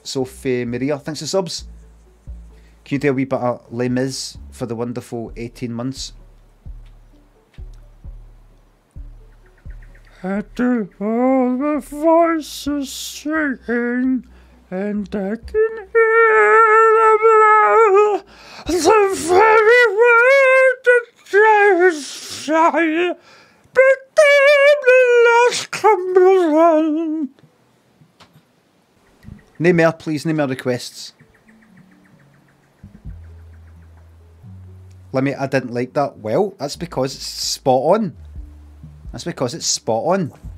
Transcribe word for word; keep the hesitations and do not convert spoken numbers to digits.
Sophie Maria, thanks for subs. Can you do a wee bit of Les Mis for the wonderful eighteen months? I do all the voices singing, and I can hear them loud. The very word that they say, but then the last comes on. No more, please, no more requests. Let me, I didn't like that. Well, that's because it's spot on. That's because it's spot on.